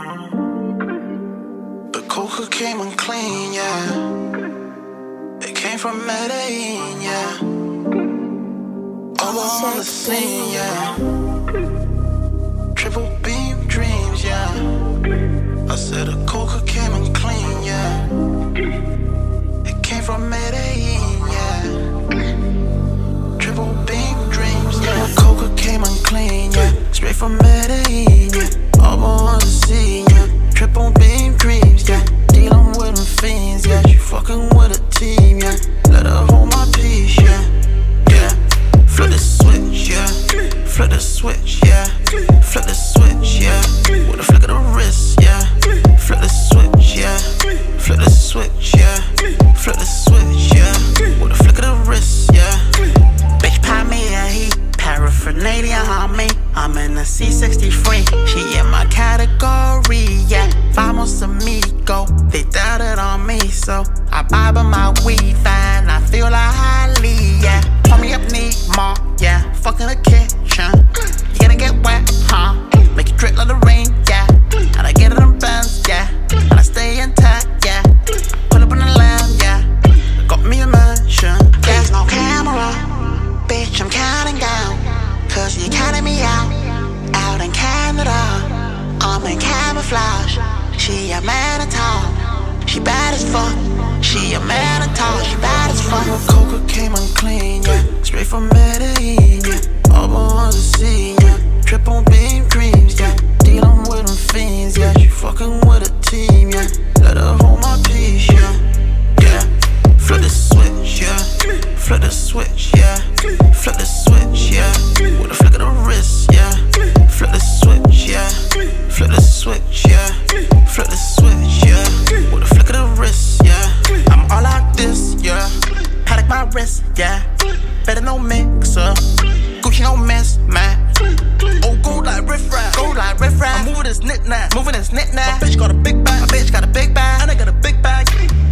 But coca came unclean, yeah. It came from Medellin, yeah. All on the scene, yeah. Triple beam dreams, yeah. I said the coca came unclean, yeah. It came from Medellin, yeah. Triple beam dreams, yeah. Coca came unclean, yeah. Straight from Medellin, yeah. All on the scene, yeah. Triple beam dreams, yeah. Dealing with them fiends, yeah. She fucking with a team, yeah. Let her hold my peace, yeah. Yeah. Flip the switch, yeah. Flip the switch, yeah. Flip the switch, yeah. With a flick of the wrist, yeah. Flip the switch, yeah. Flip the switch, yeah. Flip the switch, yeah. With a flick of the wrist, yeah. Bitch, pop me a heat. Paraphernalia on me. I'm in the C63. She in my category, yeah. Vamos amigo. They doubted on me, so I bob on my weed and I feel like highly, yeah. Pull me up, need more, yeah. Fuck in the kitchen. You gonna get wet, huh? Make it drip like the rain, yeah. And I get it in bands, yeah. And I stay intact, yeah. Pull up on the lamb, yeah. Got me a mansion. There's no camera, bitch, I'm counting down. Cause you're counting me out. Out in Canada, I'm in camouflage. She a man at all. She bad as fuck. She a man at all. She bad as fuck. Coca came unclean, yeah. Straight from Medellin, yeah. All on the scene, yeah. Triple beam dreams, yeah. Dealing with them fiends, yeah. She fucking with a team, yeah. Let her hold my peace, yeah. Yeah. Flip the switch, yeah. Flip the switch, yeah. Flip the switch, yeah. With a flick of the wrist, yeah. Flip the switch, yeah. Flip the switch, yeah. Flip the switch, yeah. With a flick of the wrist, yeah. I'm all like this, yeah. Paddock my wrist, yeah. Better no mixer. Gucci no miss, man. Oh, go like riff rap. Go like riff rap. I'm moving this knick-knack. Moving this knick-knack. My bitch got a big bag. My bitch got a big bag. And I got a big bag.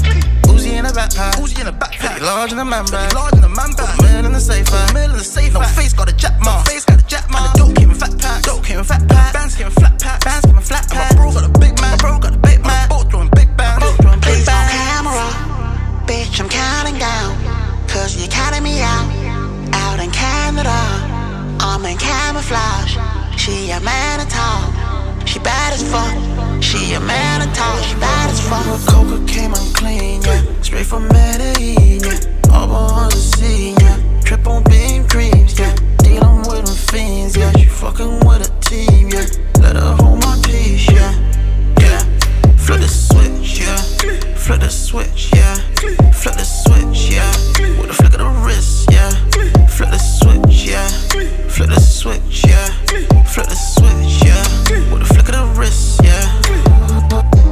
Uzi in a backpack. Uzi in a backpack. Large in a man bag. Large in a man bag. Put a mill in the safe bag. Mill in the safe bag. No face got a jack mark. Face got a jack mark. And the dope came in fat pack. Dope came in fat pack. Bands came in flat pack. Bands came in flat pack. And my bro got a big man. My bro got a big man. Both throwing big bands. Both throwing big bands. Camera, bitch, I'm counting down. Cause you're counting me out. Out in Canada, I'm in camouflage. She a man at all. She bad as fuck. She a man at all. She bad as fuck. Coca came unclean, yeah. Straight from Medellin, yeah. All on the scene, yeah. Triple beam dreams, yeah. Dealing with them fiends, yeah. She fucking with a team, yeah. Let her hold my peace, yeah. Yeah. Flip the switch, yeah. Flip the switch, yeah. Flip the switch, yeah. With a flick of the wrist, yeah. Flip the switch, yeah. Flip the switch, yeah. Flip the switch, yeah. With a flick of the wrist, yeah.